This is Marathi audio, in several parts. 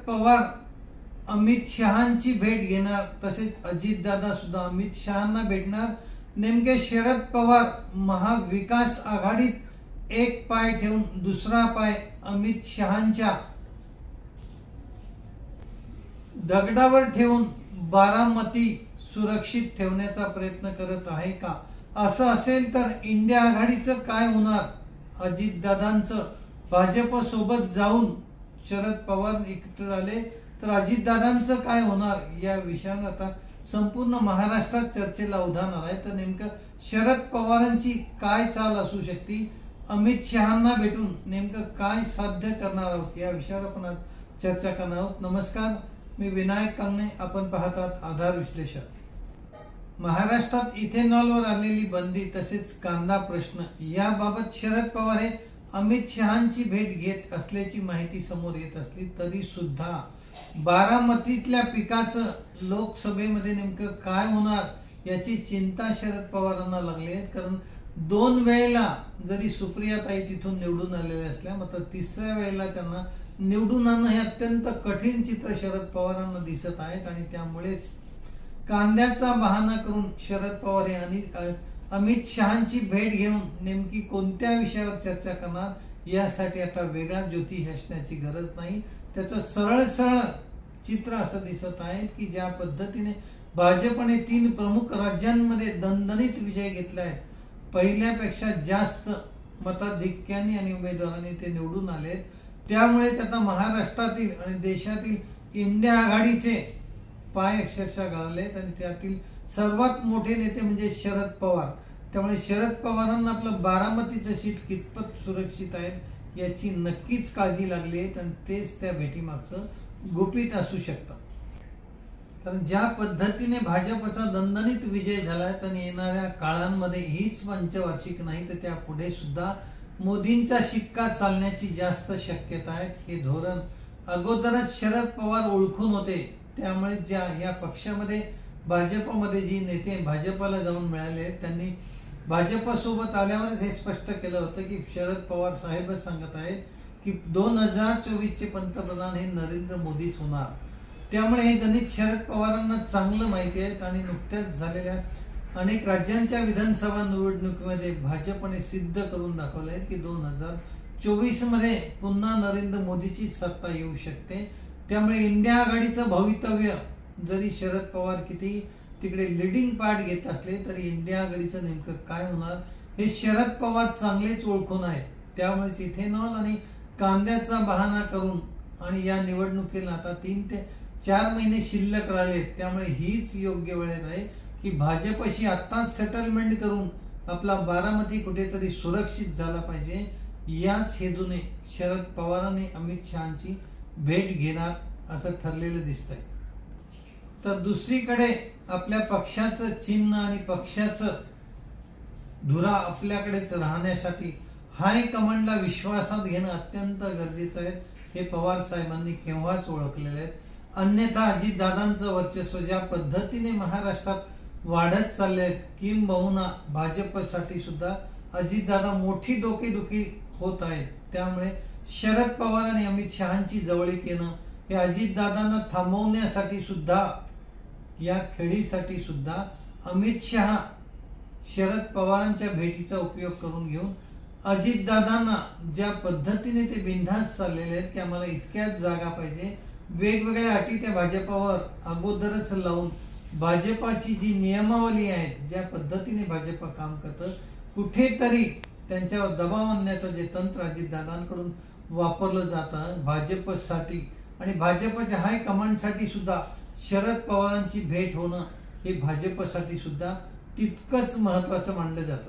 पवार अमित शहांची भेट घेणार, तसेच अजितदादा सुद्धा अमित शहांना भेटणार. नेमके शरद पवार महाविकास आघाडीत एक पाय ठेवून दुसरा पाय अमित शहांच्या दगडावर ठेवून बारामती सुरक्षित ठेवण्याचा प्रयत्न करत आहे का? असं असेल तर इंडिया आघाडीचं काय होणार? अजितदादांचं भाजप सोबत जाऊन शरद पवार एकत्र आले तर अजितदादांचं काय होणार? या विषयावर आता संपूर्ण महाराष्ट्रात चर्चेला उधाण आलाय. तर नेमकं शरद पवारांची काय चाल असू शकते, अमित शहांना भेटून नेमकं काय साध्य करणार आहोत, या विषयावर आपण आज चर्चा करणार आहोत. नमस्कार, मी विनायक कांगणे, आपण पाहतात आधार विश्लेषण. महाराष्ट्रात इथेनॉलवर आलेली बंदी तसेच कांदा प्रश्न याबाबत शरद पवार हे अमित शहांची भेट घेत असल्याची माहिती समोर येत असली तरी सुद्धा बारामतीतल्या पिकाचं लोकसभेमध्ये नेमकं काय होणार याची चिंता शरद पवारांना लागली आहे. कारण 2 वेळेला जरी सुप्रियाताई तिथून निवडून आलेल्या असल्या, मात्र 3ऱ्या वेळेला त्यांना निवडून आणणं हे अत्यंत कठीण चित्र शरद पवारांना दिसत आहेत. आणि त्यामुळेच कांद्याचा बहाणा करून शरद पवार आणि अमित शहांची भेट घेऊन नेमकी कोणत्या विषयावर चर्चा करणार यासाठी आता वेगळा ज्योतिष असण्याची गरज नाही. त्याचं सरळ सरळ चित्र असं दिसत आहे की ज्या पद्धतीने भाजपने 3 प्रमुख राज्यांमध्ये दणदणीत विजय घेतलाय, पहिल्यापेक्षा जास्त मताधिक्याने आणि उमेदवारांनी ते निवडून आले, त्यामुळेच आता महाराष्ट्रातील आणि देशातील इंडिया आघाडीचे पाय अक्षरशः गळालेत. आणि त्यातील सर्वात मोठे नेते म्हणजे शरद पवार. त्यामुळे शरद पवारांना आपलं बारामतीचं सीट कितपत सुरक्षित आहे याची नक्कीच काळजी लागली आहे. आणि तेच त्या भेटीमागचं गुपित असू शकतं. कारण ज्या पद्धतीने भाजपचा दणदणीत विजय झालाय आणि येणाऱ्या काळांमध्ये हीच पंचवार्षिक नाही तर त्या पुढे सुद्धा मोदींचा शिक्का चालण्याची जास्त शक्यता आहे. हे धोरण अगोदरच शरद पवार ओळखून होते. त्यामुळे ज्या या पक्षामध्ये भाजपमध्ये जी नेते भाजपला जाऊन मिळाले त्यांनी भाजपसोबत आल्यावरच हे स्पष्ट केलं होतं की शरद पवार साहेबच सांगत आहेत की 2024चे पंतप्रधान हे नरेंद्र मोदीच होणार. त्यामुळे हे गणित शरद पवारांना चांगलं माहिती आहे. आणि नुकत्याच झालेल्या अनेक राज्यांच्या विधानसभा निवडणुकीमध्ये भाजपने सिद्ध करून दाखवलंय की 2024 मध्ये पुन्हा नरेंद्र मोदीची सत्ता येऊ शकते. त्यामुळे इंडिया आघाडीचं भवितव्य जरी शरद पवार किती तिकडे लिडिंग पार्ट घेत असले तरी इंडिया आघाडीचं नेमकं काय होणार हे शरद पवार चांगलेच ओळखून आहेत. त्यामुळेच इथेनॉल आणि कांद्याचा बहाणा करून आणि या निवडणुकीला आता 3 ते 4 महिने शिल्लक राहिलेत. त्यामुळे हीच योग्य वेळ आहे की भाजपशी आत्ताच सेटलमेंट करून आपला बारामती कुठेतरी सुरक्षित झाला पाहिजे. याच हेतूने शरद पवारांनी अमित शहांची भेट घेणार असं ठरलेलं दिसतंय. तर दुसरीकडे आपल्या पक्षाचं चिन्ह आणि पक्षाचं धुरा आपल्याकडेच राहण्यासाठी हायकमांडला विश्वासात घेणं अत्यंत गरजेचं आहे. हे पवार साहेबांनी केव्हाच ओळखलेले आहेत. अन्यथा अजितदादांचं वर्चस्व ज्या पद्धतीने महाराष्ट्रात वाढत चाललंय किंबहुना भाजपसाठी सुद्धा अजितदादा मोठी डोकेदुखी होत आहे. त्यामुळे शरद पवार आणि अमित शहांची जवळीक येणं हे अजितदादांना थांबवण्यासाठी सुद्धा या खेळीसाठी सुद्धा अमित शहा शरद पवारांच्या भेटीचा उपयोग करून घेऊन अजितदादांना ज्या पद्धतीने ते बिनधास्त चाललेले आहेत की आम्हाला इतक्याच जागा पाहिजे, वेगवेगळ्या अटी त्या भाजपावर अगोदरच लावून भाजपाची जी नियमावली आहे, ज्या पद्धतीने भाजप काम करतं, कुठेतरी त्यांच्यावर दबाव आणण्याचं जे तंत्र अजितदादांकडून वापरलं जातं भाजपसाठी आणि भाजपच्या हायकमांडसाठी सुद्धा शरद पवारांची भेट होणं हे भाजपसाठी सुद्धा तितकंच महत्वाचं मानलं जातं.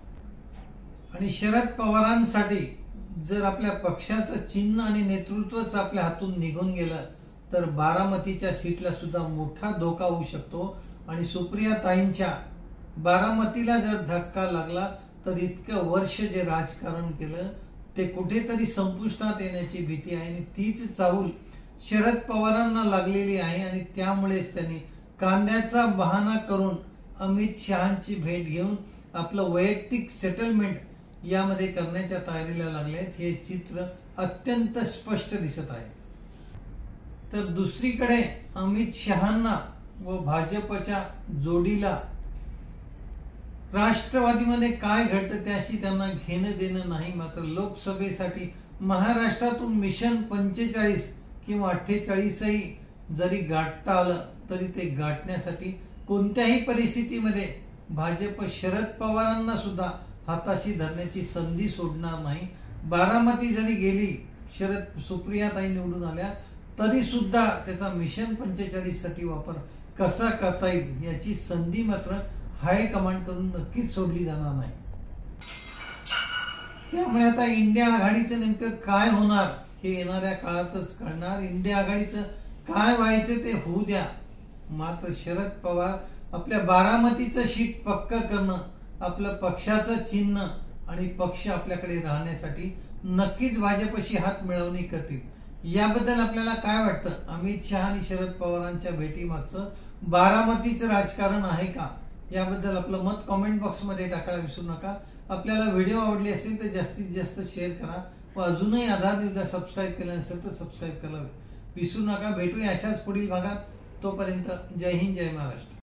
आणि शरद पवारांसाठी जर आपल्या पक्षाचं चिन्ह आणि नेतृत्वच आपल्या हातून निघून गेलं तर बारामतीच्या सीटला सुद्धा मोठा धोका होऊ शकतो. आणि सुप्रियाताईंच्या बारामतीला जर धक्का लागला तर इतकं वर्ष जे राजकारण केलं ते कुठेतरी संपुष्टात येण्याची भीती आहे. आणि तीच चाहूल शरद पवारांना लागलेली आहे. आणि त्यामुळेच त्यांनी कांद्याचा बहाणा करून अमित शहांची भेट घेऊन आपलं वैयक्तिक सेटलमेंट यामध्ये करण्याच्या तयारीला लागले. हे चित्र अत्यंत स्पष्ट दिसत आहे. तर दुसरीकडे अमित शहांना व भाजपच्या जोडीला राष्ट्रवादीमध्ये काय घडतं त्याशी त्यांना घेणं देणं नाही. मात्र लोकसभेसाठी महाराष्ट्रातून मिशन 45 किंवा 48ही जरी गाठता आलं तरी ते गाठण्यासाठी कोणत्याही परिस्थितीमध्ये भाजप शरद पवारांना सुद्धा हाताशी धरण्याची संधी सोडणार नाही. बारामती जरी गेली, सुप्रियाताई निवडून आल्या तरी सुद्धा त्याचा मिशन 45 साठी वापर कसा करता येईल याची संधी मात्र हायकमांड कडून नक्कीच सोडली जाणार नाही. त्यामुळे आता इंडिया आघाडीचं नेमकं काय होणार हे येणाऱ्या काळातच कळणार. इंडिया आघाडीचं काय व्हायचं ते होऊ द्या. मात्र शरद पवार आपल्या बारामतीचं शीट पक्क करणं, आपलं पक्षाचं चिन्ह आणि पक्ष आपल्याकडे राहण्यासाठी नक्कीच भाजपशी हात मिळवणी करतील. याबद्दल आपल्याला काय वाटतं? अमित शहा आणि शरद पवारांच्या भेटीमागचं बारामतीचं राजकारण आहे का? याबद्दल आपलं मत कमेंट बॉक्समध्ये टाकायला विसरू नका. आपल्याला व्हिडिओ आवडली असेल तर जास्तीत जास्त शेअर करा व अजूनही आधार न्यूजला सबस्क्राईब केलं नसेल तर सबस्क्राईब करावं विसरू नका. भेटूया अशाच पुढील भागात. तोपर्यंत जय हिंद, जय महाराष्ट्र.